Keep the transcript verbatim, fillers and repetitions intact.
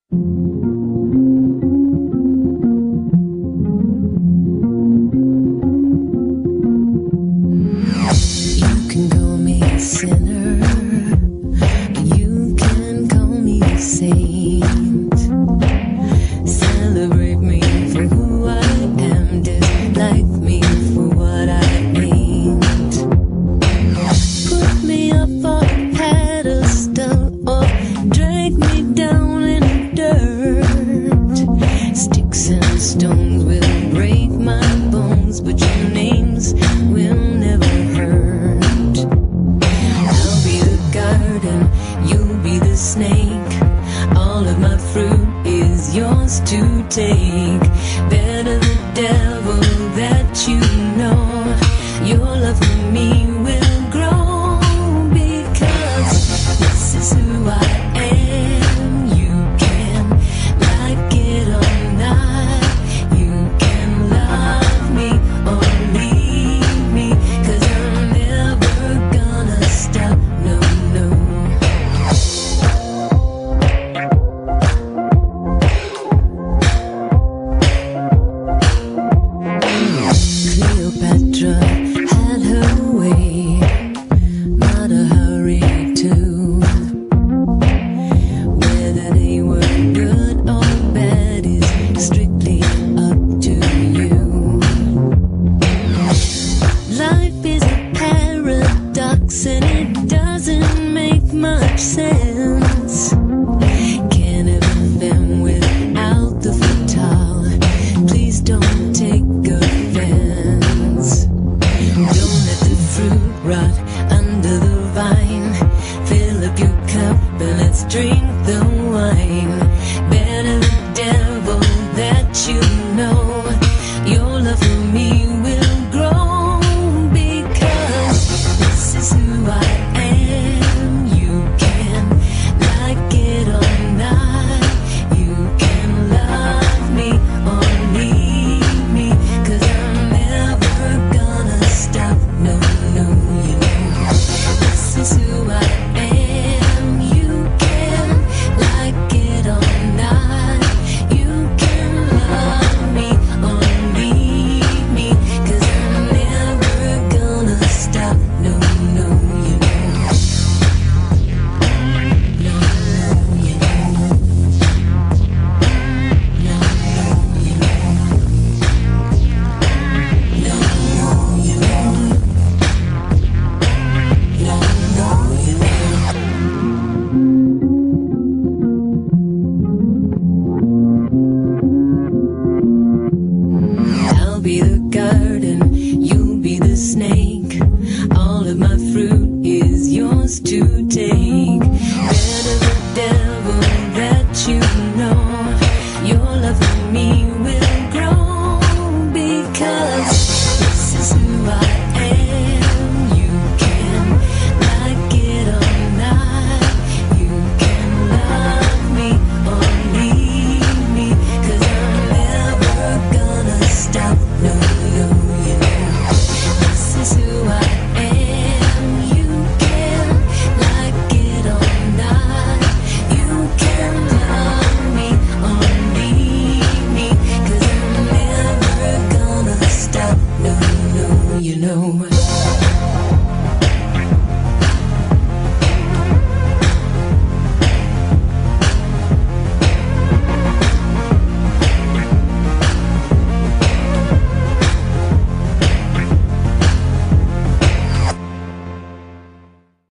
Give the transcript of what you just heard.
can call me a sinner, you can call me a saint. Celebrate me for who I am, dislike me for what I ain't. Put me up on a pedestal or drag me down in the dirt. Sticks and stones will break my bones, but your names will never hurt. I'll be the garden, you'll be the snake. All of my fruit is yours to take. Better the devil that you know. Your love for me will grow, because this is who I am. You can like it or not, you can love me or leave me, 'cause I'm never gonna stop, no, no. Cleopatra had her way, not a hurry to. Whether they were good or bad is strictly up to you. Life is a paradox and it doesn't make much sense. Can't have them without the fatal. Please don't take offense. Don't let the fruit rot under the vine. Fill up your cup and let's drink the wine. Better the devil that you